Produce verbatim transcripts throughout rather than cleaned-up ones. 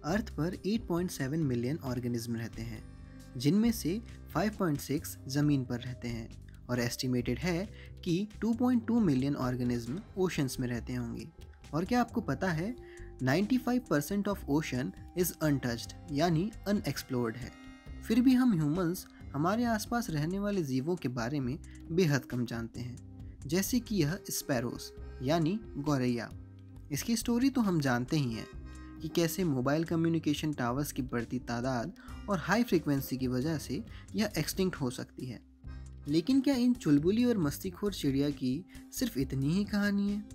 अर्थ पर आठ पॉइंट सात मिलियन ऑर्गेनिज्म रहते हैं, जिनमें से पाँच पॉइंट छह ज़मीन पर रहते हैं और एस्टिमेटेड है कि दो पॉइंट दो मिलियन ऑर्गेनिज्म ओशंस में रहते होंगे। और क्या आपको पता है, पचानवे percent of ocean is untouched यानी अनएक्सप्लोर्ड है। फिर भी हम ह्यूमंस हमारे आसपास रहने वाले जीवों के बारे में बेहद कम जानते हैं, जैसे कि यह स्पैरोस यानी गौरैया। इसकी स्टोरी तो हम जानते ही हैं कि कैसे मोबाइल कम्युनिकेशन टावर्स की बढ़ती तादाद और हाई फ्रीक्वेंसी की वजह से यह एक्सटिंक्ट हो सकती है। लेकिन क्या इन चुलबुली और मस्तीखोर चिड़िया की सिर्फ इतनी ही कहानी है?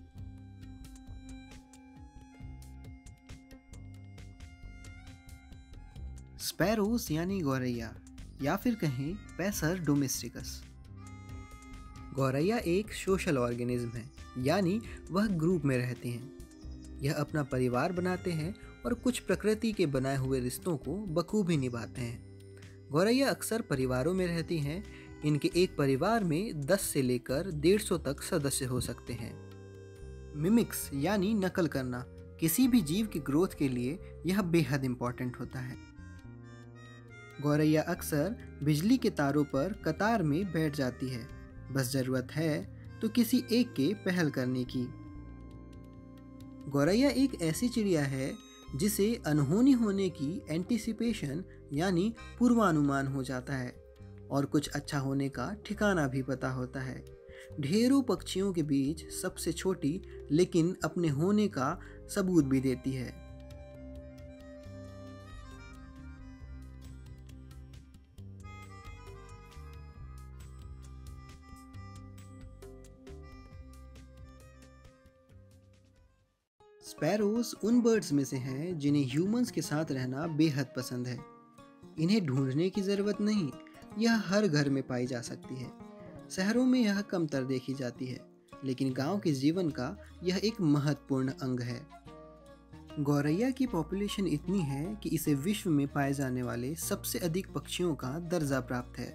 स्पैरोस यानी गौरैया या फिर कहें पैसर डोमेस्टिकस। गौरैया एक सोशल ऑर्गेनिज्म है, यानी वह ग्रुप में रहते हैं। यह अपना परिवार बनाते हैं और कुछ प्रकृति के बनाए हुए रिश्तों को बखूबी निभाते हैं। गौरैया अक्सर परिवारों में रहती हैं। इनके एक परिवार में दस से लेकर डेढ़ सौ तक सदस्य हो सकते हैं। मिमिक्स यानी नकल करना किसी भी जीव की ग्रोथ के लिए यह बेहद इम्पॉर्टेंट होता है। गौरैया अक्सर बिजली के तारों पर कतार में बैठ जाती है, बस ज़रूरत है तो किसी एक के पहल करने की। गौरैया एक ऐसी चिड़िया है जिसे अनहोनी होने की एंटीसिपेशन यानी पूर्वानुमान हो जाता है और कुछ अच्छा होने का ठिकाना भी पता होता है। ढेरों पक्षियों के बीच सबसे छोटी लेकिन अपने होने का सबूत भी देती है। स्पैरोस उन बर्ड्स में से हैं जिन्हें ह्यूमंस के साथ रहना बेहद पसंद है। इन्हें ढूंढने की ज़रूरत नहीं, यह हर घर में पाई जा सकती है। शहरों में यह कमतर देखी जाती है, लेकिन गांव के जीवन का यह एक महत्वपूर्ण अंग है। गौरैया की पॉपुलेशन इतनी है कि इसे विश्व में पाए जाने वाले सबसे अधिक पक्षियों का दर्जा प्राप्त है।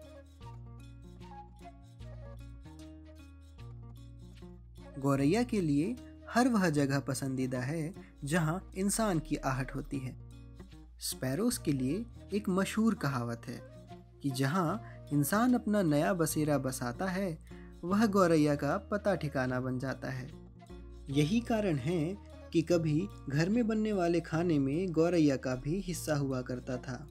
गौरैया के लिए हर वह जगह पसंदीदा है जहां इंसान की आहट होती है। स्पैरोस के लिए एक मशहूर कहावत है कि जहां इंसान अपना नया बसेरा बसाता है, वह गौरैया का पता ठिकाना बन जाता है। यही कारण है कि कभी घर में बनने वाले खाने में गौरैया का भी हिस्सा हुआ करता था।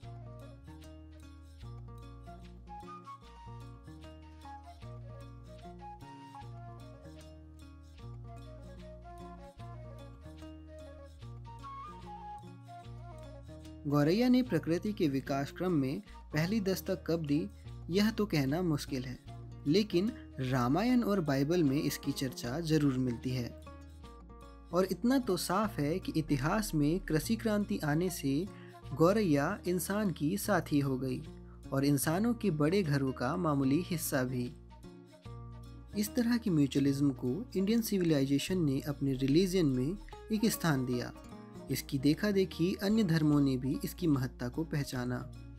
गौरैया ने प्रकृति के विकास क्रम में पहली दस्तक कब दी, यह तो कहना मुश्किल है, लेकिन रामायण और बाइबल में इसकी चर्चा जरूर मिलती है। और इतना तो साफ है कि इतिहास में कृषि क्रांति आने से गौरैया इंसान की साथी हो गई और इंसानों के बड़े घरों का मामूली हिस्सा भी। इस तरह की म्यूचुअलिज्म को इंडियन सिविलाइजेशन ने अपने रिलीजन में एक स्थान दिया। इसकी देखा देखी अन्य धर्मों ने भी इसकी महत्ता को पहचाना।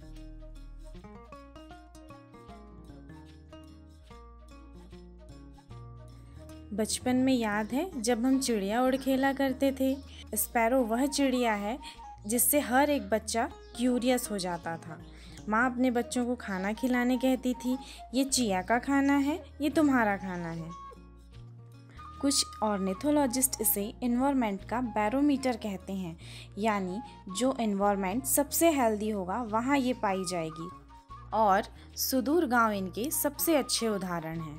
बचपन में याद है जब हम चिड़िया उड़ खेला करते थे। स्पैरो वह चिड़िया है जिससे हर एक बच्चा क्यूरियस हो जाता था। माँ अपने बच्चों को खाना खिलाने कहती थी, ये चिया का खाना है, ये तुम्हारा खाना है। कुछ ऑर्निथोलॉजिस्ट इसे एनवायरनमेंट का बैरोमीटर कहते हैं, यानी जो एनवायरनमेंट सबसे हेल्दी होगा वहाँ ये पाई जाएगी। और सुदूर गांव इनके सबसे अच्छे उदाहरण हैं।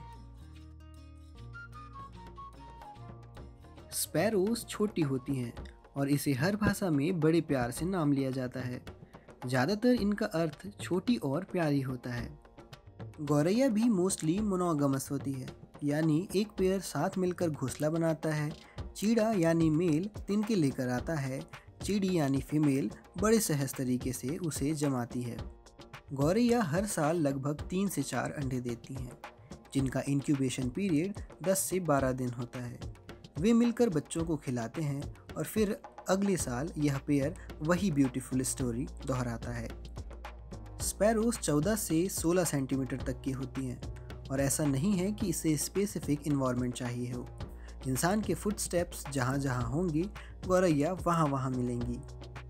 स्पैरोस छोटी होती हैं और इसे हर भाषा में बड़े प्यार से नाम लिया जाता है। ज़्यादातर इनका अर्थ छोटी और प्यारी होता है। गौरैया भी मोस्टली मोनोगमस होती है, यानी एक पेयर साथ मिलकर घोंसला बनाता है। चीड़ा यानी मेल तिनके लेकर आता है, चिड़ी यानी फीमेल बड़े सहज तरीके से उसे जमाती है। गौरैया हर साल लगभग तीन से चार अंडे देती हैं, जिनका इंक्यूबेशन पीरियड दस से बारह दिन होता है। वे मिलकर बच्चों को खिलाते हैं और फिर अगले साल यह पेयर वही ब्यूटीफुल स्टोरी दोहराता है। स्पैरोस चौदह से सोलह सेंटीमीटर तक की होती हैं और ऐसा नहीं है कि इसे स्पेसिफिक इन्वायरमेंट चाहिए हो। इंसान के फुटस्टेप्स जहाँ जहाँ होंगे, गौरैया वहाँ वहाँ मिलेंगी।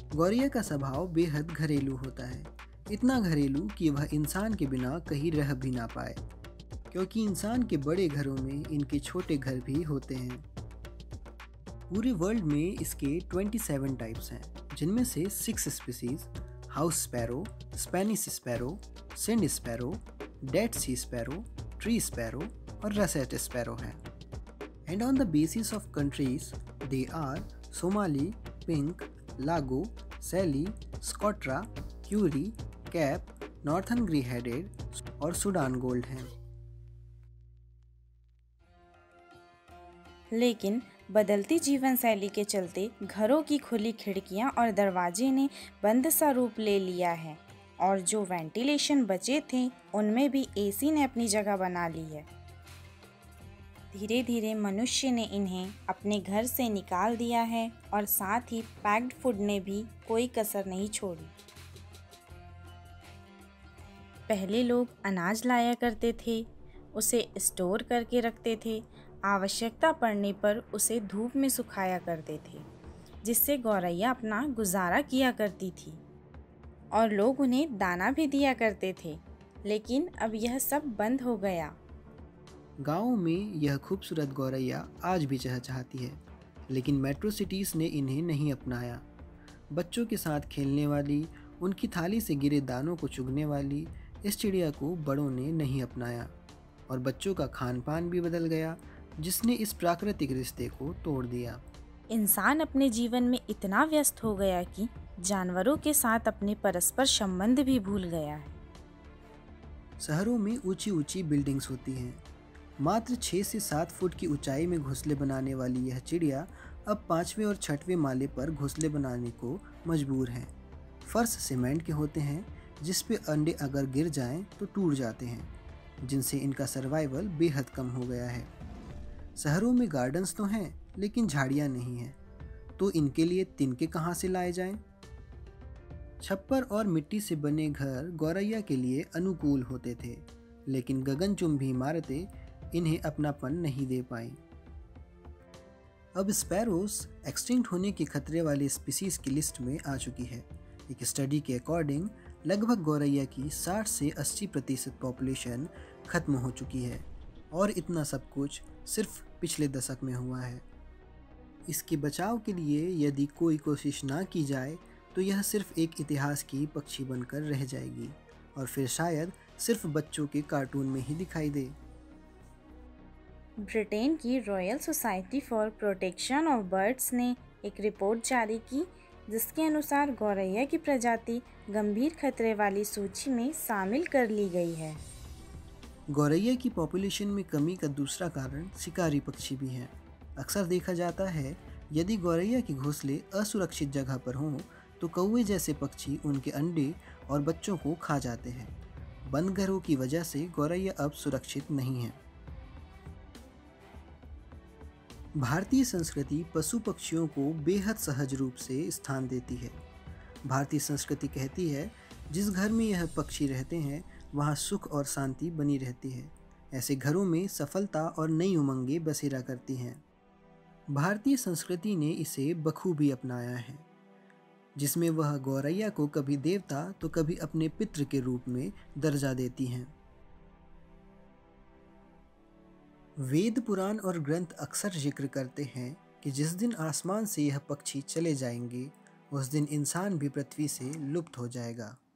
गौरैया का स्वभाव बेहद घरेलू होता है, इतना घरेलू कि वह इंसान के बिना कहीं रह भी ना पाए, क्योंकि इंसान के बड़े घरों में इनके छोटे घर भी होते हैं। पूरे वर्ल्ड में इसके सत्ताईस टाइप्स हैं, जिनमें से six species house sparrow, Spanish sparrow, sand sparrow, Dead Sea sparrow, tree sparrow और रसेट स्पैरो हैं। And on the basis of countries they are Somali, pink, Lago, Sally, Socotra, Kuri, Cape, northern grey headed और Sudan gold हैं। लेकिन बदलती जीवन शैली के चलते घरों की खुली खिड़कियां और दरवाजे ने बंद सा रूप ले लिया है और जो वेंटिलेशन बचे थे उनमें भी एसी ने अपनी जगह बना ली है। धीरे धीरे मनुष्य ने इन्हें अपने घर से निकाल दिया है और साथ ही पैक्ड फूड ने भी कोई कसर नहीं छोड़ी। पहले लोग अनाज लाया करते थे, उसे स्टोर करके रखते थे, आवश्यकता पड़ने पर उसे धूप में सुखाया करते थे, जिससे गौरैया अपना गुजारा किया करती थी और लोग उन्हें दाना भी दिया करते थे। लेकिन अब यह सब बंद हो गया। गाँव में यह खूबसूरत गौरैया आज भी चहचहाती है, लेकिन मेट्रो सिटीज़ ने इन्हें नहीं अपनाया। बच्चों के साथ खेलने वाली, उनकी थाली से गिरे दानों को चुगने वाली इस चिड़िया को बड़ों ने नहीं अपनाया और बच्चों का खान पान भी बदल गया, जिसने इस प्राकृतिक रिश्ते को तोड़ दिया। इंसान अपने जीवन में इतना व्यस्त हो गया कि जानवरों के साथ अपने परस्पर संबंध भी भूल गया है। शहरों में ऊंची ऊंची बिल्डिंग्स होती हैं। मात्र छः से सात फुट की ऊंचाई में घोंसले बनाने वाली यह चिड़िया अब पाँचवें और छठवें माले पर घोंसले बनाने को मजबूर है। फर्श सीमेंट के होते हैं, जिस पे अंडे अगर गिर जाएं तो टूट जाते हैं, जिनसे इनका सर्वाइवल बेहद कम हो गया है। शहरों में गार्डन्स तो हैं, लेकिन झाड़ियाँ नहीं हैं, तो इनके लिए तिनके कहाँ से लाए जाएं? छप्पर और मिट्टी से बने घर गौरैया के लिए अनुकूल होते थे, लेकिन गगनचुंबी इमारतें इन्हें अपनापन नहीं दे पाई। अब स्पैरोस एक्सटिंक्ट होने के खतरे वाले स्पीसीज की लिस्ट में आ चुकी है। एक स्टडी के अकॉर्डिंग लगभग गौरैया की साठ से अस्सी प्रतिशत पॉपुलेशन खत्म हो चुकी है और इतना सब कुछ सिर्फ पिछले दशक में हुआ है। इसके बचाव के लिए यदि कोई कोशिश ना की जाए तो यह सिर्फ एक इतिहास की पक्षी बनकर रह जाएगी और फिर शायद सिर्फ बच्चों के कार्टून में ही दिखाई दे। ब्रिटेन की royal society for protection of birds ने एक रिपोर्ट जारी की, जिसके अनुसार गौरैया की प्रजाति गंभीर खतरे वाली सूची में शामिल कर ली गई है। गौरैया की पॉपुलेशन में कमी का दूसरा कारण शिकारी पक्षी भी हैं। अक्सर देखा जाता है यदि गौरैया के घोंसले असुरक्षित जगह पर हों तो कौवे जैसे पक्षी उनके अंडे और बच्चों को खा जाते हैं। बंद घरों की वजह से गौरैया अब सुरक्षित नहीं है। भारतीय संस्कृति पशु पक्षियों को बेहद सहज रूप से स्थान देती है। भारतीय संस्कृति कहती है जिस घर में यह पक्षी रहते हैं वहाँ सुख और शांति बनी रहती है। ऐसे घरों में सफलता और नई उमंगें बसेरा करती हैं। भारतीय संस्कृति ने इसे बखूबी अपनाया है, जिसमें वह गौरैया को कभी देवता तो कभी अपने पितृ के रूप में दर्जा देती हैं। वेद पुराण और ग्रंथ अक्सर जिक्र करते हैं कि जिस दिन आसमान से यह पक्षी चले जाएंगे उस दिन इंसान भी पृथ्वी से लुप्त हो जाएगा।